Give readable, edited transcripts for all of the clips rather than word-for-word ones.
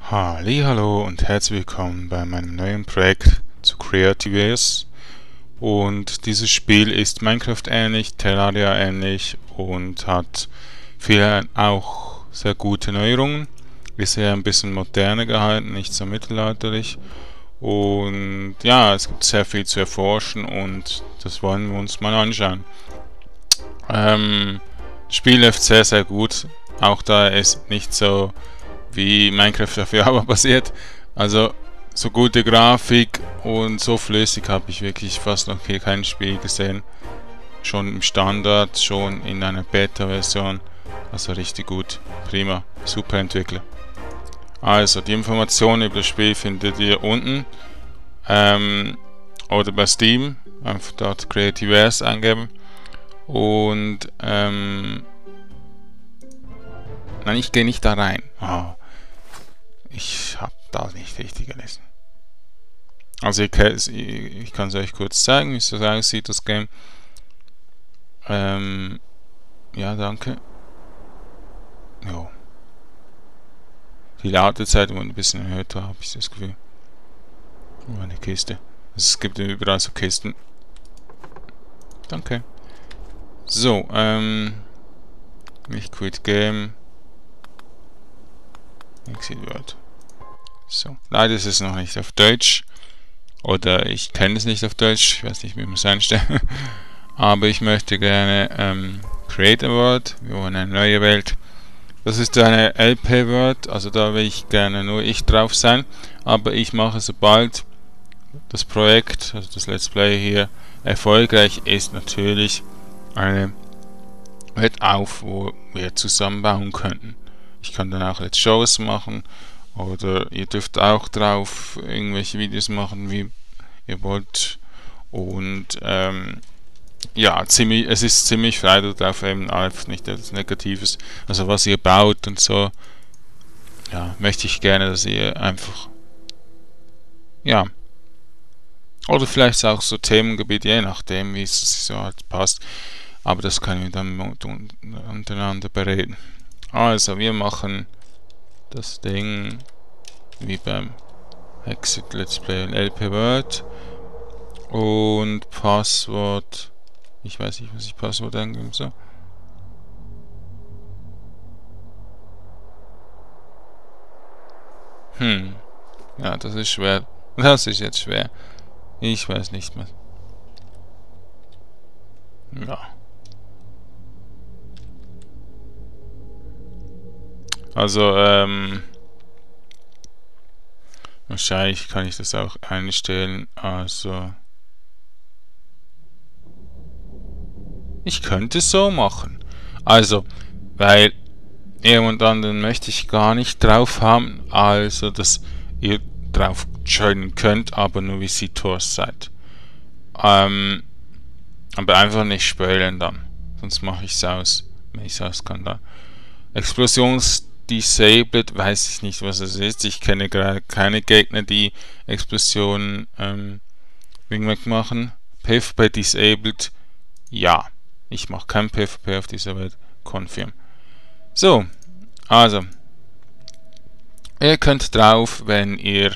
Hallo und herzlich willkommen bei meinem neuen Projekt zu Creativeos. Und dieses Spiel ist Minecraft ähnlich, Terraria ähnlich und hat viele auch sehr gute Neuerungen. Ist eher ein bisschen moderner gehalten, nicht so mittelalterlich. Und ja, es gibt sehr viel zu erforschen und das wollen wir uns mal anschauen. Das Spiel läuft sehr, sehr gut, auch da es nicht so wie Minecraft auf Java basiert. Also so gute Grafik und so flüssig habe ich wirklich fast noch hier kein Spiel gesehen. Schon im Standard, schon in einer Beta-Version. Also richtig gut. Prima. Super Entwickler. Also die Informationen über das Spiel findet ihr unten. Oder bei Steam. Einfach dort Creativeos eingeben. Und nein, ich gehe nicht da rein. Oh. Ich habe da nicht richtig gelesen. Also ich kann es euch kurz zeigen, wie es so aussieht, das Game. Ja, danke. Jo. Die Ladezeit wurde ein bisschen erhöht, da habe ich das Gefühl. Oh, eine Kiste. Also es gibt überall so Kisten. Danke. So, nicht Quit Game. Exit Word. So, leider ist es noch nicht auf Deutsch. Oder ich kenne es nicht auf Deutsch. Ich weiß nicht, wie man es einstellt. Aber ich möchte gerne Create a World. Wir wollen eine neue Welt. Das ist eine LP World. Also da will ich gerne nur ich drauf sein. Aber ich mache, sobald das Projekt, also das Let's Play hier, erfolgreich ist, natürlich eine Welt auf, wo wir zusammen bauen könnten. Ich kann dann auch Let's Shows machen. Oder ihr dürft auch drauf irgendwelche Videos machen, wie ihr wollt. Und ja, es ist ziemlich frei darauf, eben einfach nicht etwas Negatives. Also was ihr baut und so, ja, möchte ich gerne, dass ihr einfach, ja, oder vielleicht auch so Themengebiet, je nachdem, wie es so halt passt. Aber das können wir dann untereinander bereden. Also, wir machen das Ding wie beim Exit Let's Play LP Word und Passwort. Ich weiß nicht, was ich Passwort eingeben soll. Ja, das ist schwer. Das ist jetzt schwer. Ich weiß nicht mehr. Ja. Also, wahrscheinlich kann ich das auch einstellen. Also, ich könnte es so machen. Also, weil jemanden möchte ich gar nicht drauf haben. Also, dass ihr drauf joinen könnt, aber nur Visitors seid. Aber einfach nicht spoilern dann. Sonst mache ich es aus. Wenn ich es aus kann dann. Disabled, weiß ich nicht, was es ist. Ich kenne gerade keine Gegner, die Explosionen wegmachen. PvP Disabled, ja. Ich mache kein PvP auf dieser Welt. Confirm. So, also. Ihr könnt drauf, wenn ihr...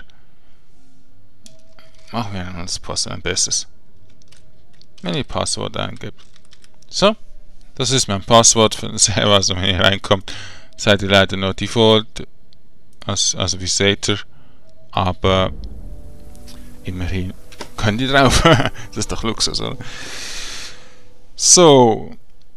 Machen wir das Passwort ein bestes. Wenn ihr Passwort eingebt. So, das ist mein Passwort für den Server, also wenn ihr reinkommt. Seid ihr leider noch Default, also Visitor, aber immerhin könnt ihr drauf. Das ist doch Luxus, oder? So.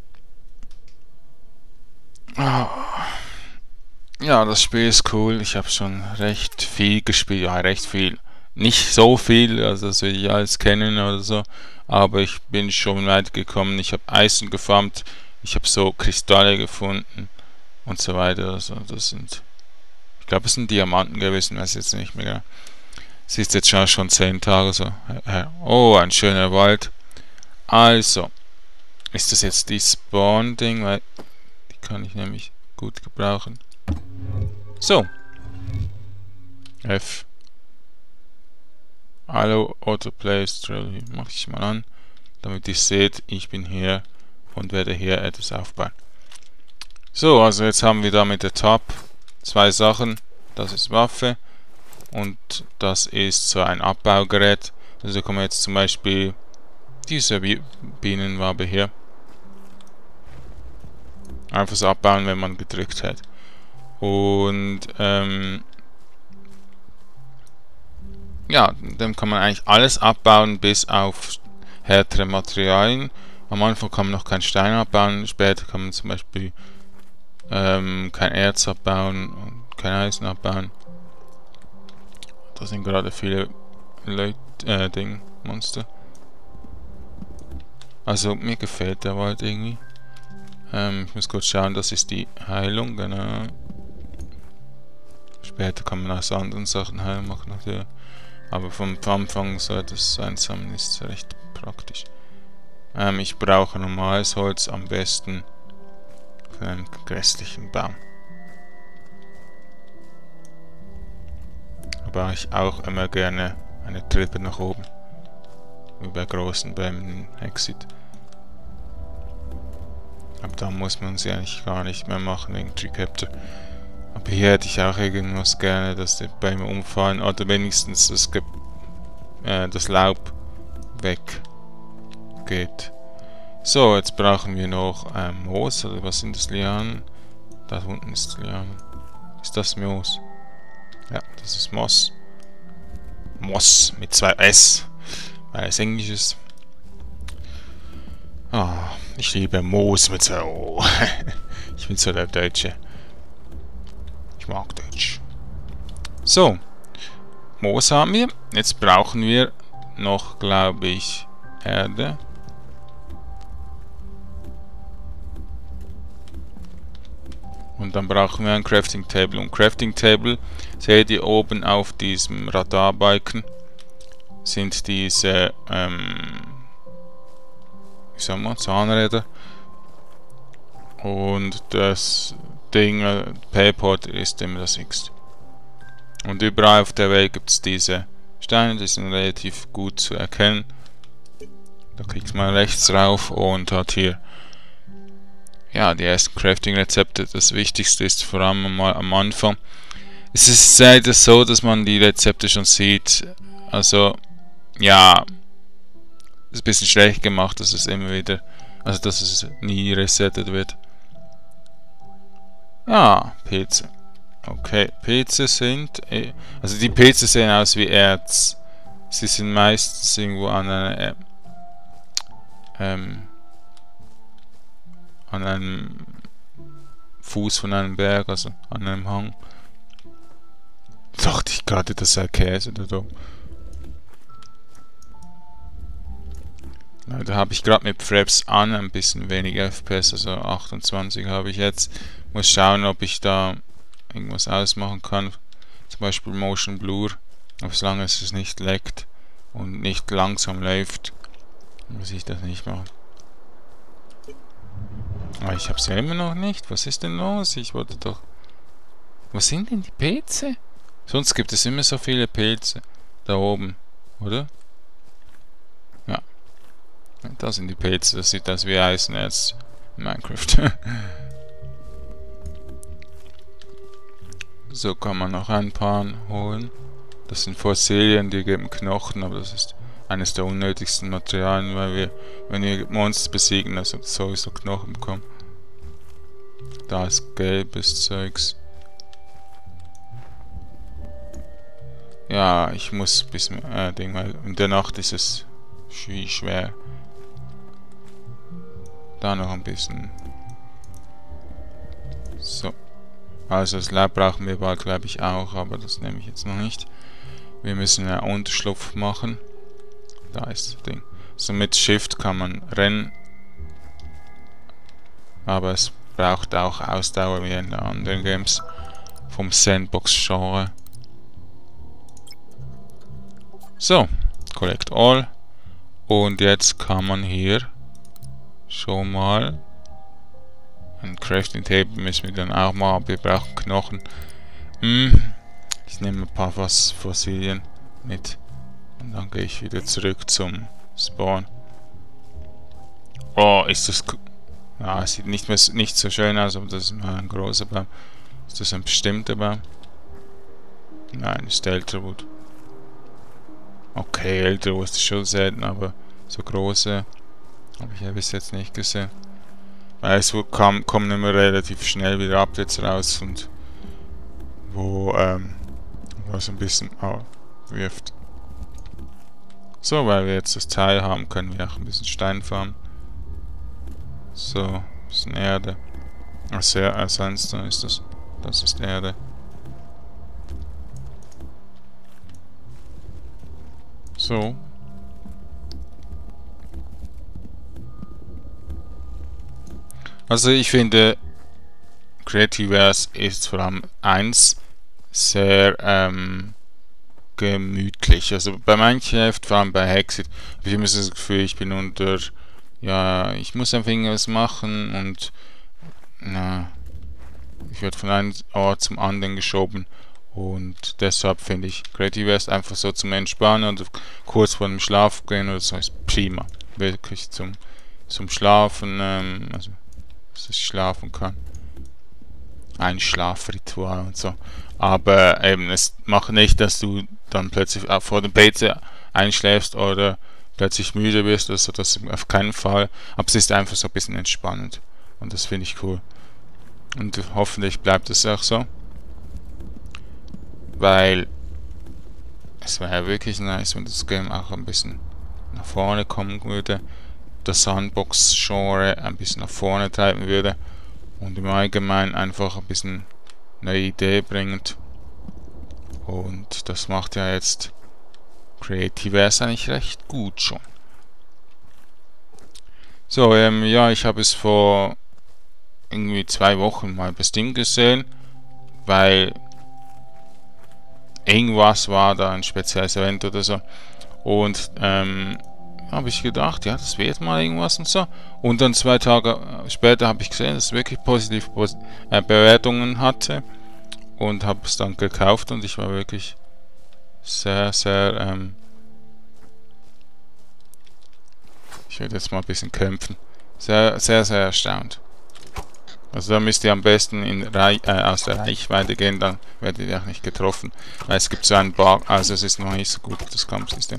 Ja, das Spiel ist cool. Ich habe schon recht viel gespielt. Ja, recht viel. Nicht so viel, also das will ich alles kennen oder so. Aber ich bin schon weit gekommen. Ich habe Eisen gefarmt. Ich habe so Kristalle gefunden. Und so weiter. Also das sind, ich glaube, es sind Diamanten gewesen, weiß jetzt nicht mehr. Es ist jetzt schon 10 Tage so. Oh, ein schöner Wald. Also, ist das jetzt die Spawn-Ding, weil die kann ich nämlich gut gebrauchen. So. F. Hallo, Autoplay Strategy. Mach ich mal an, damit ihr seht, ich bin hier und werde hier etwas aufbauen. So, also jetzt haben wir da mit der Tab 2 Sachen. Das ist Waffe. Und das ist so ein Abbaugerät. Also kann man jetzt zum Beispiel diese Bienenwabe hier einfach so abbauen, wenn man gedrückt hat. Und ja, dann kann man eigentlich alles abbauen, bis auf härtere Materialien. Am Anfang kann man noch keinen Stein abbauen, später kann man zum Beispiel kein Erz abbauen und kein Eisen abbauen. Da sind gerade viele Monster. Also mir gefällt der Wald irgendwie. Ich muss kurz schauen, das ist die Heilung, genau. Später kann man aus anderen Sachen Heilung machen natürlich. Aber vom Anfang so etwas einsammeln ist recht praktisch. Ich brauche normales Holz am besten für einen grässlichen Baum. Aber ich auch immer gerne eine Treppe nach oben. Wie bei großen Bäumen in Exit. Aber da muss man sie eigentlich gar nicht mehr machen wegen Tree-Capture. Aber hier hätte ich auch irgendwas gerne, dass die Bäume umfallen oder wenigstens das Laub weggeht. So, jetzt brauchen wir noch Moos, oder was sind das, Lianen? Da unten ist Lianen. Ist das Moos? Ja, das ist Moss. Moss mit 2 S, weil es Englisch ist. Ah, ich liebe Moos mit 2 O. Ich bin so der Deutsche. Ich mag Deutsch. So, Moos haben wir. Jetzt brauchen wir noch, glaube ich, Erde. Und dann brauchen wir ein Crafting Table. Und Crafting Table, seht ihr oben auf diesem Radarbalken, sind diese, wie sagen wir, Zahnräder. Und das Ding, Payport ist immer das X. Und überall auf der Welt gibt es diese Steine, die sind relativ gut zu erkennen. Da klickt man rechts rauf und hat hier ja, die ersten Crafting-Rezepte. Das Wichtigste ist vor allem mal am Anfang. Es ist leider so, dass man die Rezepte schon sieht. Also, ja, ist ein bisschen schlecht gemacht, dass es immer wieder, also dass es nie resettet wird. Ja, Pilze. Okay, Pilze sind, also die Pilze sehen aus wie Erz. Sie sind meistens irgendwo an einer, an einem Fuß von einem Berg, also an einem Hang. Dachte ich gerade, das sei Käse oder so. Da habe ich gerade mit Fraps an ein bisschen weniger FPS, also 28 habe ich jetzt. Muss schauen, ob ich da irgendwas ausmachen kann. Zum Beispiel Motion Blur. Aber solange es nicht leckt und nicht langsam läuft, muss ich das nicht machen. Aber ich habe es ja immer noch nicht. Was ist denn los? Ich wollte doch... Was sind denn die Pilze? Sonst gibt es immer so viele Pilze. Da oben, oder? Ja. Da sind die Pilze. Das sieht aus wie Eisenerz in Minecraft. So kann man noch ein paar holen. Das sind Fossilien, die geben Knochen, aber das ist eines der unnötigsten Materialien, weil wir, wenn wir Monster besiegen, also sowieso Knochen bekommen. Da ist gelbes Zeugs. Ja, ich muss ein bisschen weil in der Nacht ist es schwer. Da noch ein bisschen. So. Also das Lab brauchen wir bald, glaube ich, auch, aber das nehme ich jetzt noch nicht. Wir müssen einen Unterschlupf machen. Da ist das Ding. So mit Shift kann man rennen. Aber es braucht auch Ausdauer wie in anderen Games vom Sandbox-Genre. So, Collect All. Und jetzt kann man hier schon mal ein Crafting Table müssen wir dann auch mal, aber wir brauchen Knochen. Ich nehme ein paar Fossilien mit. Und dann gehe ich wieder zurück zum Spawn. Oh, ist das... Ja, es sieht nicht so schön aus, aber das ist mal ein großer Baum. Ist das ein bestimmter Baum? Nein, ist Elderwood. Okay, Elderwood ist schon selten, aber so große habe ich ja bis jetzt nicht gesehen. Weil es kommen immer relativ schnell wieder Updates raus und wo was ein bisschen wirft. So, weil wir jetzt das Teil haben, können wir auch ein bisschen Stein farmen. So, ein bisschen Erde. Ach, Sandstone ist das. Das ist Erde. So. Also ich finde, Creativerse ist vor allem eins sehr gemütlich. Also bei Minecraft, vor allem bei Hexit, habe ich immer so das Gefühl, ich bin unter, ja, ich muss einfach irgendwas machen und na, ich werde von einem Ort zum anderen geschoben und deshalb finde ich Creativerse einfach so zum Entspannen und kurz vor dem Schlaf gehen oder so ist prima. Wirklich zum Schlafen, also dass ich schlafen kann. Ein Schlafritual und so. Aber eben, es macht nicht, dass du dann plötzlich vor dem PC einschläfst oder plötzlich müde wirst, also das auf keinen Fall. Aber es ist einfach so ein bisschen entspannend. Und das finde ich cool. Und hoffentlich bleibt es auch so. Weil es wäre ja wirklich nice, wenn das Game auch ein bisschen nach vorne kommen würde. Das Sandbox-Genre ein bisschen nach vorne treiben würde. Und im Allgemeinen einfach ein bisschen eine Idee bringend. Und das macht ja jetzt Creativerse eigentlich recht gut schon. So, ja, ich habe es vor irgendwie 2 Wochen mal bei Steam gesehen, weil irgendwas war da, ein spezielles Event oder so. Und habe ich gedacht, ja, das wird mal irgendwas und so. Und dann 2 Tage später habe ich gesehen, dass es wirklich positive Bewertungen hatte. Und habe es dann gekauft und ich war wirklich sehr, sehr, ich werde jetzt mal ein bisschen kämpfen. Sehr, sehr, sehr erstaunt. Also da müsst ihr am besten aus der Reichweite gehen, dann werdet ihr auch nicht getroffen. Weil es gibt so einen Bug, also es ist noch nicht so gut, das Kampfsystem.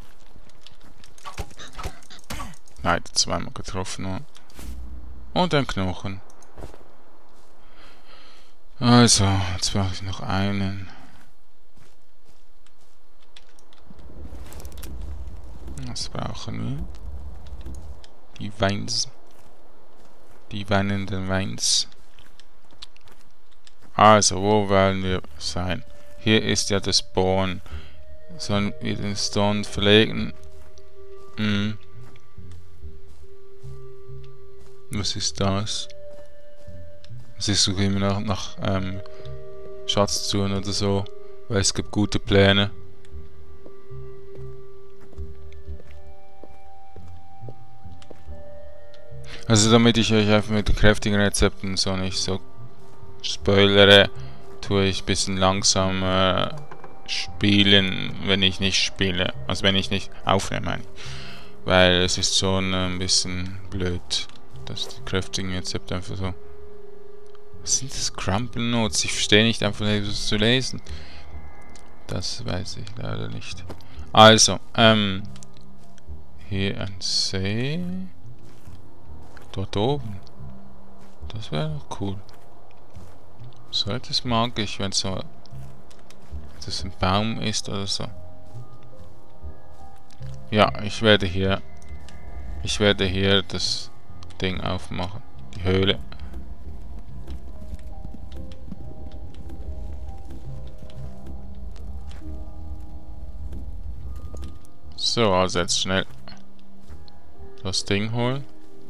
Nein, 2-mal getroffen. Und ein Knochen. Also, jetzt brauche ich noch einen. Was brauchen wir? Die Weins. Die weinenden Weins. Also, wo wollen wir sein? Hier ist ja das Spawn. Sollen wir den Stone verlegen? Was ist das? Also ich suche immer nach Schatztruhen oder so, weil es gibt gute Pläne. Also damit ich euch einfach mit den kräftigen Rezepten so nicht so spoilere, tue ich ein bisschen langsamer spielen, wenn ich nicht spiele. Also wenn ich nicht aufnehme, meine ich. Weil es ist schon ein bisschen blöd, dass die kräftigen Rezepte einfach so... Was sind das? Crumple Notes? Ich verstehe nicht einfach nicht, was zu lesen. Das weiß ich leider nicht. Also, hier ein See. Dort oben. Das wäre doch cool. So etwas mag ich, wenn so das ein Baum ist oder so. Ja, ich werde hier das Ding aufmachen. Die Höhle. So, also jetzt schnell das Ding holen.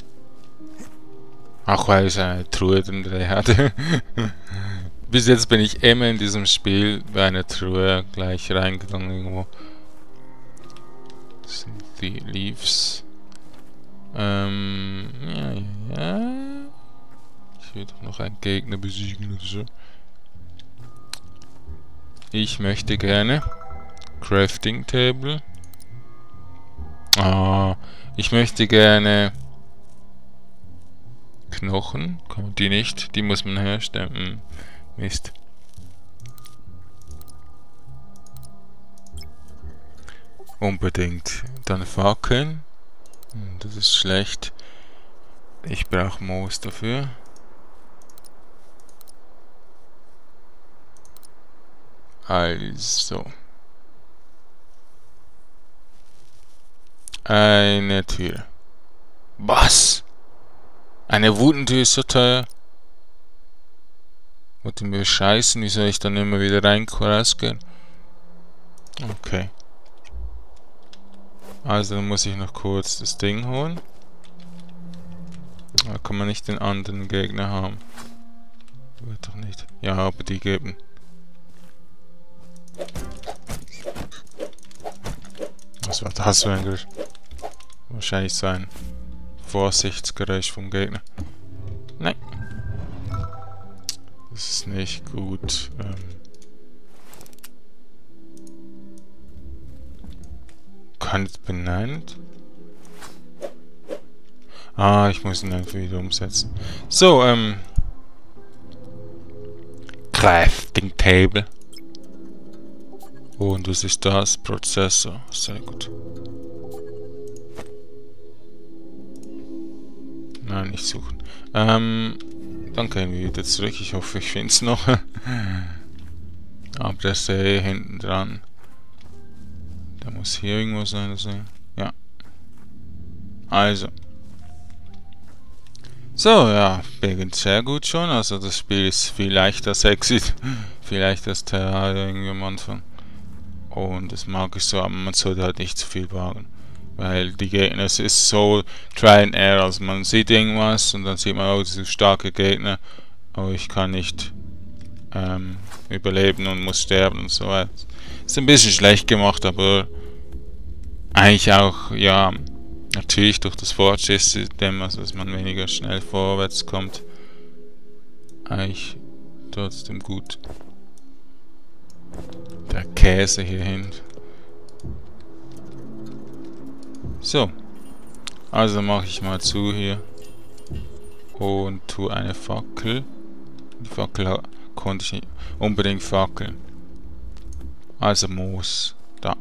Ach, weil ich eine Truhe drin hatte. Bis jetzt bin ich immer in diesem Spiel bei einer Truhe gleich reingegangen irgendwo. Das sind die Leaves. Ja. Ich will doch noch einen Gegner besiegen oder so. Ich möchte gerne Crafting Table. Ich möchte gerne Knochen. Kann die nicht? Die muss man herstellen. Mist. unbedingt dann Fackeln. Das ist schlecht. Ich brauche Moos dafür. Also. Eine Tür. Was? Eine Wutentür ist so teuer. Wollt ihr mir scheißen? Wie soll ich dann immer wieder rausgehen? Okay. Also dann muss ich noch kurz das Ding holen. Da kann man nicht den anderen Gegner haben. Wird doch nicht. Ja, aber die geben. Was war das für ein Geräusch? Wahrscheinlich so ein Vorsichtsgeräusch vom Gegner. Nein. Das ist nicht gut. Kann es benannt? Ah, ich muss ihn einfach wieder umsetzen. So, Crafting Table. Und was ist das? Prozessor. Sehr gut. Nein, nicht suchen. Dann können wir wieder zurück. Ich hoffe, ich finde es noch. Aber der ist hinten dran. Da muss hier irgendwo sein. Ja. Also. So, ja. Beginnt sehr gut schon. Also das Spiel ist viel leichter sexy. Viel leichter als Terraria irgendwie am Anfang. Und das mag ich so, aber man sollte halt nicht zu viel wagen. Weil die Gegner, es ist so Try and Error. Also man sieht irgendwas und dann sieht man, oh, das ist starke Gegner. Oh, ich kann nicht überleben und muss sterben und so weiter. Ist ein bisschen schlecht gemacht, aber eigentlich auch, ja, natürlich durch das Fortschrittssystem, also dass man weniger schnell vorwärts kommt. Eigentlich trotzdem gut. Der Käse hier hin. So. Also mache ich mal zu hier. Und tue eine Fackel. Die Fackel konnte ich nicht unbedingt fackeln. Also Moos. Da.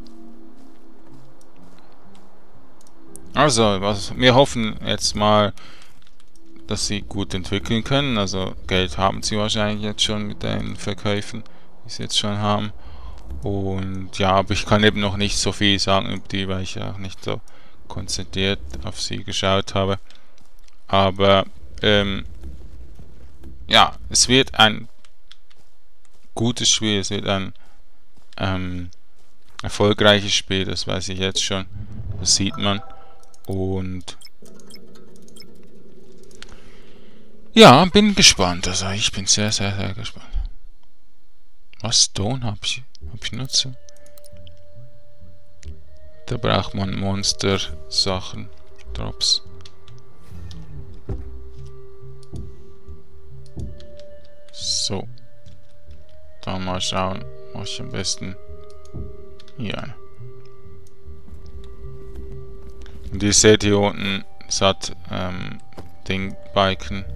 Also, wir hoffen jetzt mal, dass sie gut entwickeln können. Also Geld haben sie wahrscheinlich jetzt schon mit den Verkäufen, die sie jetzt schon haben. Und ja, aber ich kann eben noch nicht so viel sagen über die, weil ich auch nicht so konzentriert auf sie geschaut habe. Aber ja, es wird ein gutes Spiel, es wird ein erfolgreiches Spiel, das weiß ich jetzt schon. Das sieht man. Und ja, bin gespannt. Also ich bin sehr, sehr, sehr gespannt. Was Stone habe ich Nutzer? Da braucht man Monster-Sachen. Drops. So. Dann mal schauen, was ich am besten hier. Und ihr seht hier unten, es hat Balken.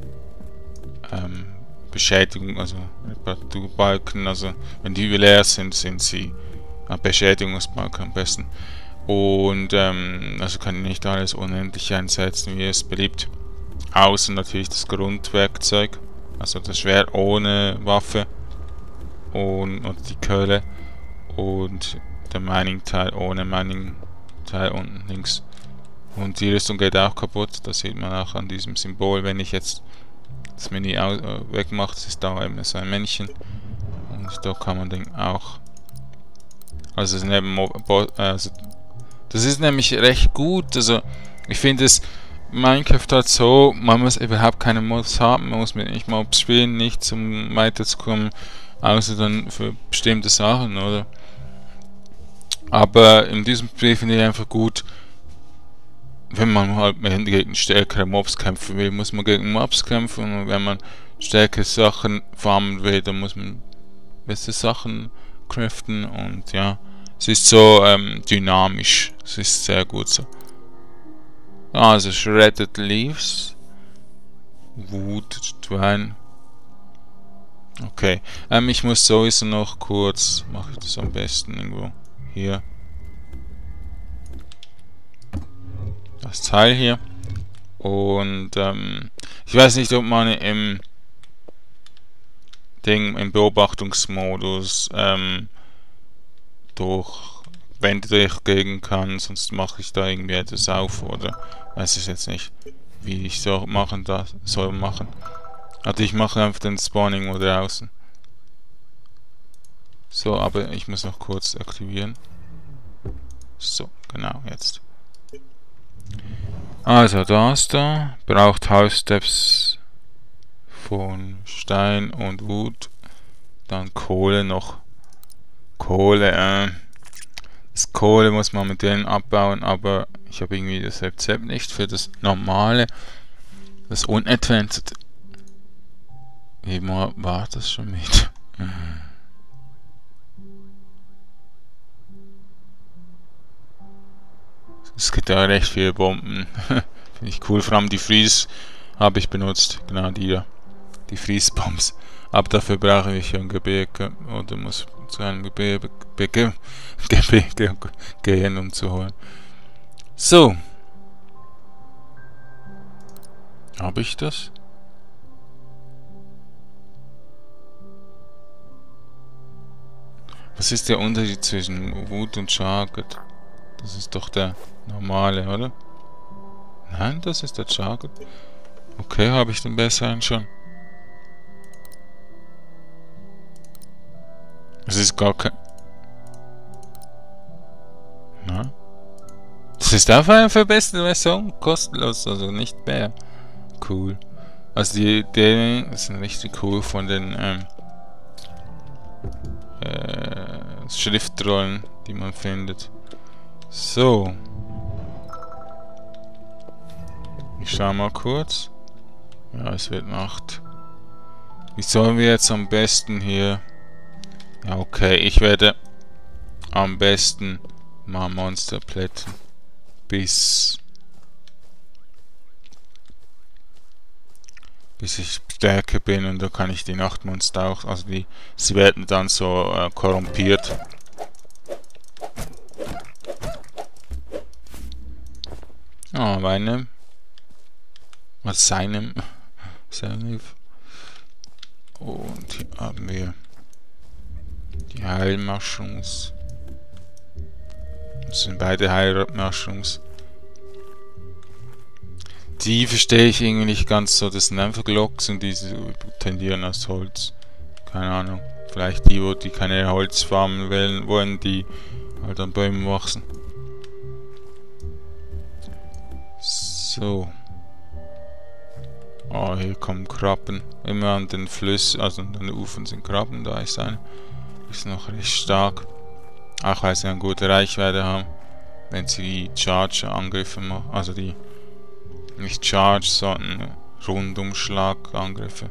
Beschädigung, also Reparaturbalken, also wenn die leer sind, sind sie Beschädigungsbalken am besten. Und also kann ich nicht alles unendlich einsetzen, wie es beliebt. Außer natürlich das Grundwerkzeug, also das Schwert ohne Waffe und die Keule und der Mining-Teil ohne Mining-Teil unten links. Und die Rüstung geht auch kaputt, das sieht man auch an diesem Symbol, wenn ich jetzt das Menü wegmacht, ist da eben so ein Männchen. Und da kann man den auch. Also, das ist nämlich recht gut. Also ich finde es Minecraft halt so, man muss überhaupt keine Mods haben, man muss mit nicht Mobs spielen, nicht um weiterzukommen, außer dann für bestimmte Sachen, oder? Aber in diesem Spiel finde ich einfach gut, wenn man halt gegen stärkere Mobs kämpfen will, muss man gegen Mobs kämpfen, und wenn man stärkere Sachen farmen will, dann muss man beste Sachen craften, und ja, es ist so dynamisch, es ist sehr gut so. Also Shredded Leaves, Wood, Twine. Okay, ich muss sowieso noch kurz, mache ich das am besten irgendwo hier. das Teil hier. Und ich weiß nicht, ob man im Beobachtungsmodus durch Wände durchgehen kann, sonst mache ich da irgendwie etwas auf oder weiß ich jetzt nicht, wie ich so machen soll machen. Also ich mache einfach den Spawning Mode draußen. So, aber ich muss noch kurz aktivieren. So, genau, jetzt. Also das da braucht House Steps von Stein und Wood. Dann Kohle noch. Kohle, das Kohle muss man mit denen abbauen, aber ich habe irgendwie das Rezept nicht für das normale, das unadvanced. Wie mal war das schon mit? Es gibt ja recht viele Bomben. Finde ich cool. Vor allem die Freeze habe ich benutzt. Genau die da. Die Freeze-Bombs. Aber dafür brauche ich ein Gebirge. Oder muss zu einem Gebirge gehen, um zu holen. So. Habe ich das? Was ist der Unterschied zwischen Wood und Charged? Das ist doch der normale, oder? Nein, das ist der Charged. Okay, habe ich den besseren schon. Es ist gar kein... Na? Das ist einfach eine verbesserte Version, kostenlos, also nicht mehr. Cool. Also die sind richtig cool von den Schriftrollen, die man findet. So. Ich schau mal kurz. Ja, es wird Nacht. Wie sollen wir jetzt am besten hier... Ja, okay, ich werde am besten mal Monster plätten. Bis ich stärker bin und da kann ich die Nachtmonster auch, also sie werden dann so korrumpiert. Ah, meinem. Was seinem. Und hier haben wir die Heilmushrooms. Das sind beide Heilmushrooms. Die verstehe ich irgendwie nicht ganz so. Das sind einfach Loks und diese tendieren aus Holz. Keine Ahnung. Vielleicht die, wo die keine Holzfarmen wählen wollen, die halt an Bäumen wachsen. So. Oh, hier kommen Krabben. Immer an den Flüssen, also an den Ufern sind Krabben. Da ist eine. Ist noch recht stark. Auch weil sie eine gute Reichweite haben. Wenn sie Charge-Angriffe machen. Also die nicht Charge, sondern Rundumschlag-Angriffe.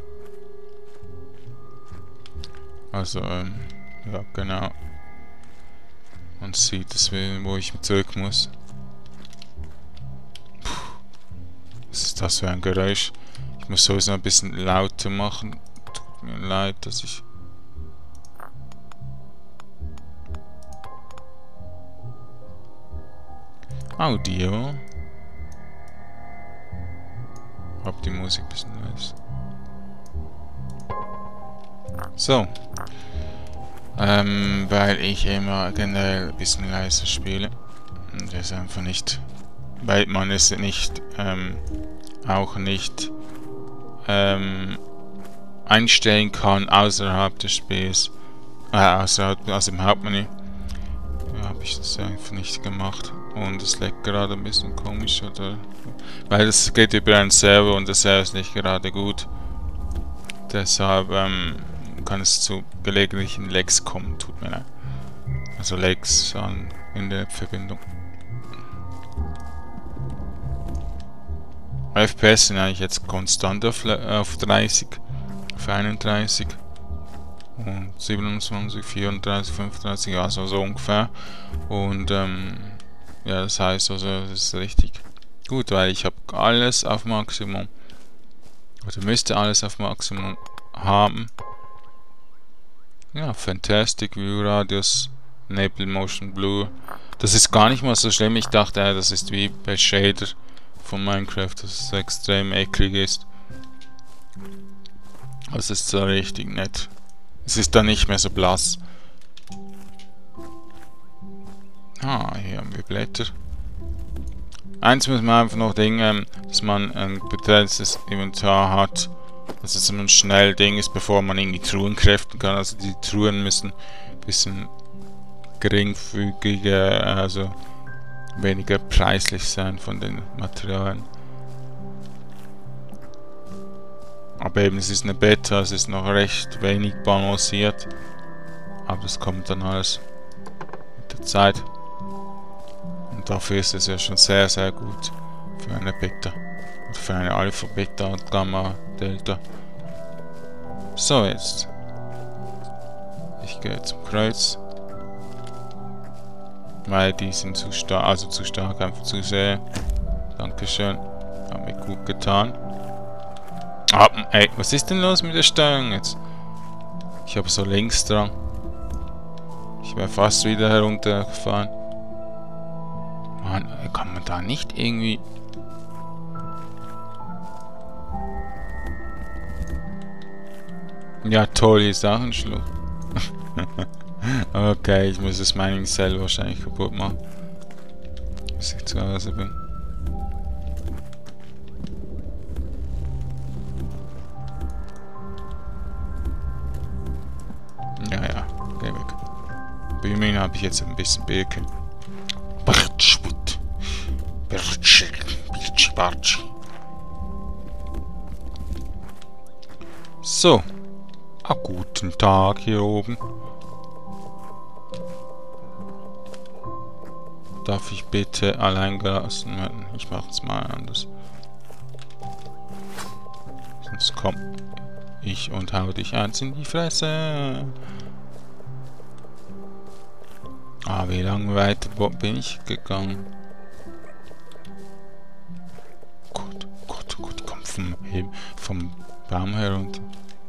Also, ja, genau. Man sieht es, wo ich zurück muss. Puh. Was ist das für ein Geräusch? Ich muss sowieso ein bisschen lauter machen. Tut mir leid, dass ich... Audio. Hab die Musik ein bisschen leise. So. Weil ich immer generell ein bisschen leiser spiele. Und das einfach nicht. Weil man es nicht, auch nicht, einstellen kann außerhalb des Spiels. Außerhalb, also im Hauptmenü. Ja, habe ich das einfach nicht gemacht. Und es leckt gerade ein bisschen komisch, oder? Weil es geht über einen Server und der Server ist nicht gerade gut. Deshalb kann es zu gelegentlichen Lags kommen, tut mir leid. Also Lags in der Verbindung. FPS sind eigentlich jetzt konstant auf 30, auf 31 und 27, 34, 35, also so ungefähr. Und ja, das heißt also, das ist richtig gut, weil ich habe alles auf Maximum. Oder müsste alles auf Maximum haben. Ja, Fantastic View Radius, Enable Motion Blur, Das ist gar nicht mal so schlimm. Ich dachte, das ist wie bei Shader von Minecraft, dass es extrem eklig ist. Das ist so richtig nett. Es ist dann nicht mehr so blass. Ah, hier haben wir Blätter. Eins muss man einfach noch denken, dass man ein begrenztes Inventar hat. Dass es ein schnell Ding ist, bevor man irgendwie Truhen kräften kann. Also die Truhen müssen ein bisschen geringfügiger, also weniger preislich sein von den Materialien. Aber eben, es ist eine Beta, es ist noch recht wenig balanciert. Aber das kommt dann alles mit der Zeit. Und dafür ist es ja schon sehr, sehr gut für eine Beta. Und für eine Alpha, Beta und Gamma, Delta. So, jetzt. Ich gehe zum Kreuz. Weil die sind zu stark, also zu stark, einfach zu sehr. Dankeschön. Haben wir gut getan. Ah, ey, was ist denn los mit der Steuerung jetzt? Ich habe so links dran. Ich wäre fast wieder heruntergefahren. Mann, kann man da nicht irgendwie... Ja, toll, hier ist auch ein Schluch. Okay, ich muss das Mining Cell wahrscheinlich kaputt machen. Bis ich zu Hause bin. Ja, geh weg. Bei mir habe ich jetzt ein bisschen Birke. Birchwood. Birchi. So. Guten Tag hier oben. Darf ich bitte allein gelassen werden? Ich mache es mal anders. Sonst komm ich und hau dich eins in die Fresse. Ah, wie lange weiter bin ich gegangen? Gut, komm vom Baum herunter.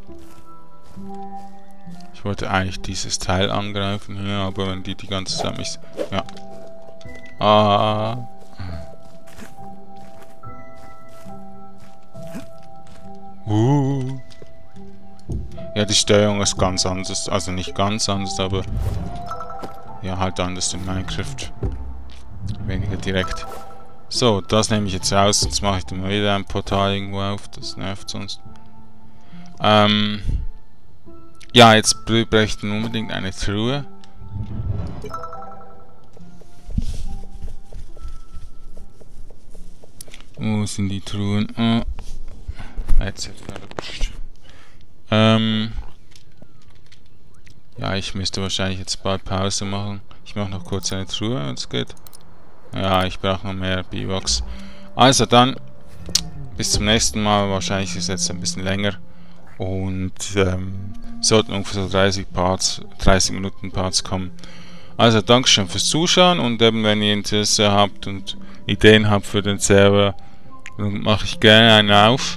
Ich wollte eigentlich dieses Teil angreifen hier, aber wenn die ganze Zeit mich... Ja. Ah. Ja, die Steuerung ist ganz anders. Also nicht ganz anders, aber... Ja, halt anders in Minecraft. Weniger direkt. So, das nehme ich jetzt raus, sonst mache ich dann mal wieder ein Portal irgendwo auf. Das nervt sonst. Ja, jetzt bräuchte ich unbedingt eine Truhe. Wo sind die Truhen? Jetzt verrutscht. Ja, ich müsste wahrscheinlich jetzt bald Pause machen. Ich mache noch kurz eine Truhe, wenn es geht. Ja, ich brauche noch mehr Biwaks. Also dann, bis zum nächsten Mal. Wahrscheinlich ist es jetzt ein bisschen länger. Und sollten ungefähr so 30 Minuten Parts kommen. Also Dankeschön fürs Zuschauen und eben wenn ihr Interesse habt und Ideen habt für den Server, dann mache ich gerne einen auf.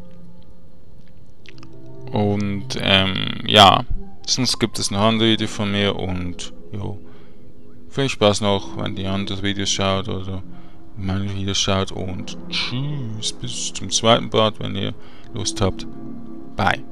Und ja, sonst gibt es noch andere Videos von mir und jo, viel Spaß noch, wenn ihr andere Videos schaut oder meine Videos schaut und tschüss, bis zum zweiten Part, wenn ihr Lust habt. Bye.